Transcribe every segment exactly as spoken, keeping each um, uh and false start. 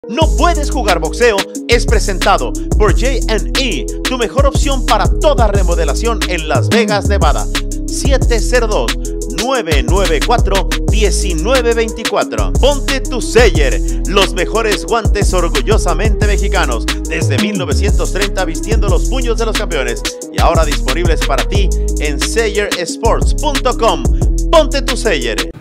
No puedes jugar boxeo es presentado por J and E, tu mejor opción para toda remodelación en Las Vegas, Nevada. siete cero dos, nueve nueve cuatro, uno nueve dos cuatro. Ponte tu Sayer, los mejores guantes orgullosamente mexicanos, desde mil novecientos treinta vistiendo los puños de los campeones y ahora disponibles para ti en sayer sports punto com. Ponte tu Sayer.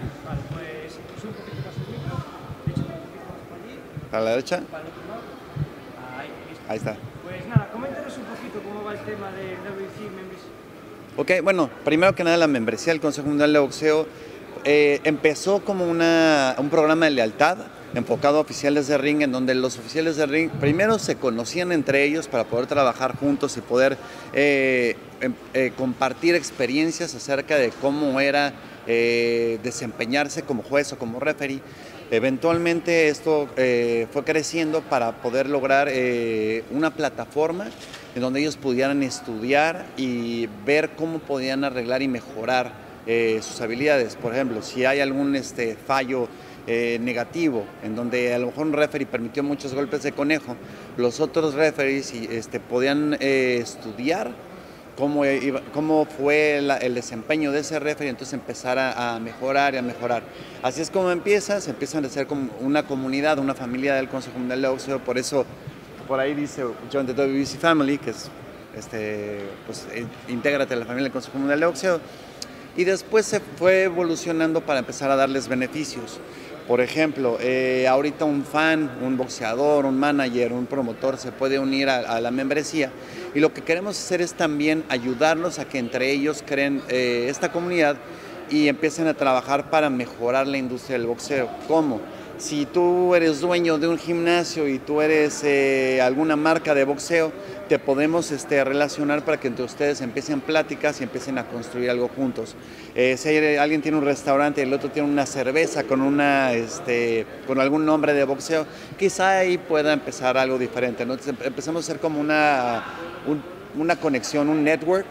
¿A la derecha? Para el otro lado. Ahí, listo. Ahí está. Pues nada, coméntanos un poquito cómo va el tema de W C Members. Ok, bueno, primero que nada la membresía del Consejo Mundial de Boxeo eh, empezó como una, un programa de lealtad enfocado a oficiales de ring, en donde los oficiales de ring primero se conocían entre ellos para poder trabajar juntos y poder eh, eh, compartir experiencias acerca de cómo era eh, desempeñarse como juez o como referee. Eventualmente esto eh, fue creciendo para poder lograr eh, una plataforma en donde ellos pudieran estudiar y ver cómo podían arreglar y mejorar eh, sus habilidades. Por ejemplo, si hay algún este, fallo eh, negativo, en donde a lo mejor un referee permitió muchos golpes de conejo, los otros referees este, podían eh, estudiar Cómo, iba, cómo fue la, el desempeño de ese referee, entonces empezar a, a mejorar y a mejorar. Así es como empieza, se empiezan a hacer como una comunidad, una familia del Consejo Mundial de Boxeo, por eso por ahí dice Join the W B C Family, que es, este, pues, intégrate a la familia del Consejo Mundial de Boxeo, y después se fue evolucionando para empezar a darles beneficios. Por ejemplo, eh, ahorita un fan, un boxeador, un manager, un promotor se puede unir a, a la membresía y lo que queremos hacer es también ayudarlos a que entre ellos creen eh, esta comunidad y empiecen a trabajar para mejorar la industria del boxeo. ¿Cómo? Si tú eres dueño de un gimnasio y tú eres eh, alguna marca de boxeo, te podemos este, relacionar para que entre ustedes empiecen pláticas y empiecen a construir algo juntos. Eh, si hay, alguien tiene un restaurante y el otro tiene una cerveza con, una, este, con algún nombre de boxeo, quizá ahí pueda empezar algo diferente, ¿no? Entonces empezamos a hacer como una, un, una conexión, un network,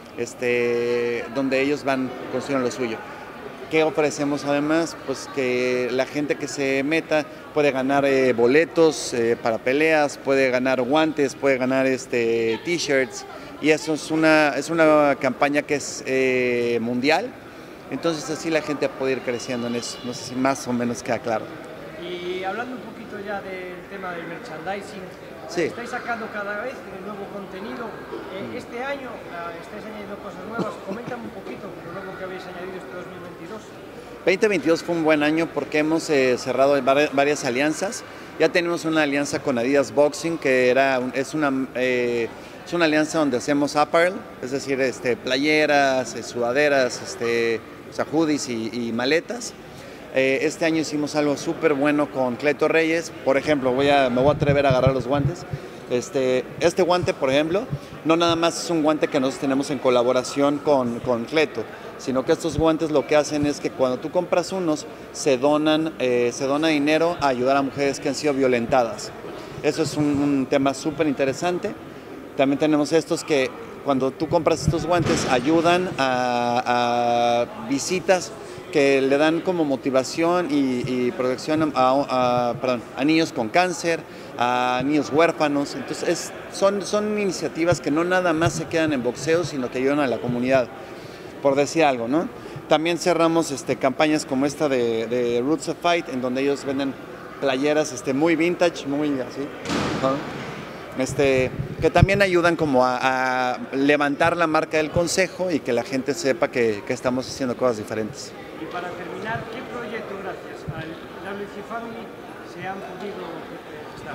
este, donde ellos van construyendo lo suyo. ¿Qué ofrecemos además? Pues que la gente que se meta puede ganar eh, boletos eh, para peleas, puede ganar guantes, puede ganar este, t-shirts, y eso es una, es una campaña que es eh, mundial, entonces así la gente puede ir creciendo en eso. No sé si más o menos queda claro. Y hablando un poquito ya del tema del merchandising, sí. Estáis sacando cada vez nuevo contenido. Eh, este año uh, estáis añadiendo cosas nuevas. Coméntame un poquito lo nuevo que habéis añadido este dos mil veintidós. veinte veintidós fue un buen año porque hemos eh, cerrado varias alianzas. Ya tenemos una alianza con Adidas Boxing, que era, es, una, eh, es una alianza donde hacemos apparel, es decir, este, playeras, eh, sudaderas, este, o sea, hoodies y, y maletas. Eh, este año hicimos algo súper bueno con Cleto Reyes. Por ejemplo, voy a, me voy a atrever a agarrar los guantes. Este, este guante, por ejemplo, no nada más es un guante que nosotros tenemos en colaboración con, con Cleto, sino que estos guantes lo que hacen es que cuando tú compras unos, se donan, eh, se dona dinero a ayudar a mujeres que han sido violentadas. Eso es un, un tema súper interesante. También tenemos estos que cuando tú compras estos guantes ayudan a, a visitas que le dan como motivación y, y protección a, a, perdón, a niños con cáncer, a niños huérfanos. Entonces es, son, son iniciativas que no nada más se quedan en boxeo, sino que ayudan a la comunidad, por decir algo, ¿no? También cerramos este, campañas como esta de, de Roots of Fight, en donde ellos venden playeras este, muy vintage, muy así, ¿no? Este, que también ayudan como a, a levantar la marca del consejo y que la gente sepa que, que estamos haciendo cosas diferentes. Y para terminar, ¿qué proyecto gracias al W C Family se han podido gestar?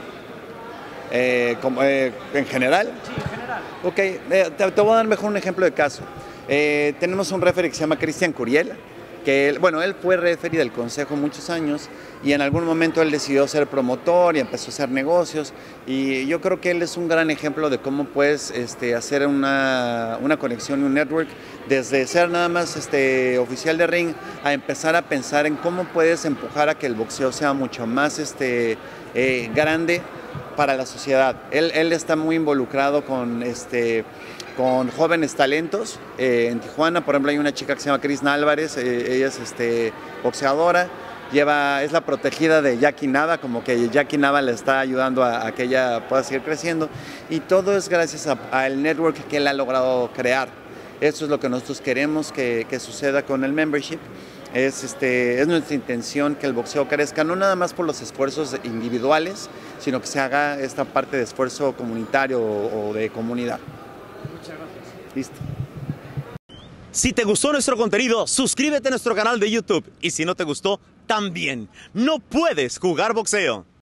Eh, como, eh, ¿En general? Sí, en general. Ok, eh, te, te voy a dar mejor un ejemplo de caso. Eh, tenemos un referee que se llama Cristian Curiel, que él, bueno, él fue referee del consejo muchos años y en algún momento él decidió ser promotor y empezó a hacer negocios, y yo creo que él es un gran ejemplo de cómo puedes este, hacer una, una conexión y un network desde ser nada más este, oficial de ring a empezar a pensar en cómo puedes empujar a que el boxeo sea mucho más este, eh, grande para la sociedad. Él, él está muy involucrado con este con jóvenes talentos eh, en Tijuana. Por ejemplo, hay una chica que se llama Crisna Álvarez, eh, ella es este, boxeadora, lleva, es la protegida de Jackie Nava, como que Jackie Nava le está ayudando a, a que ella pueda seguir creciendo, y todo es gracias al network que él ha logrado crear. Eso es lo que nosotros queremos que, que suceda con el membership. Es, este, es nuestra intención que el boxeo crezca, no nada más por los esfuerzos individuales, sino que se haga esta parte de esfuerzo comunitario o, o de comunidad. Muchas gracias. Listo. Si te gustó nuestro contenido, suscríbete a nuestro canal de YouTube. Y si no te gustó, también. No puedes jugar boxeo.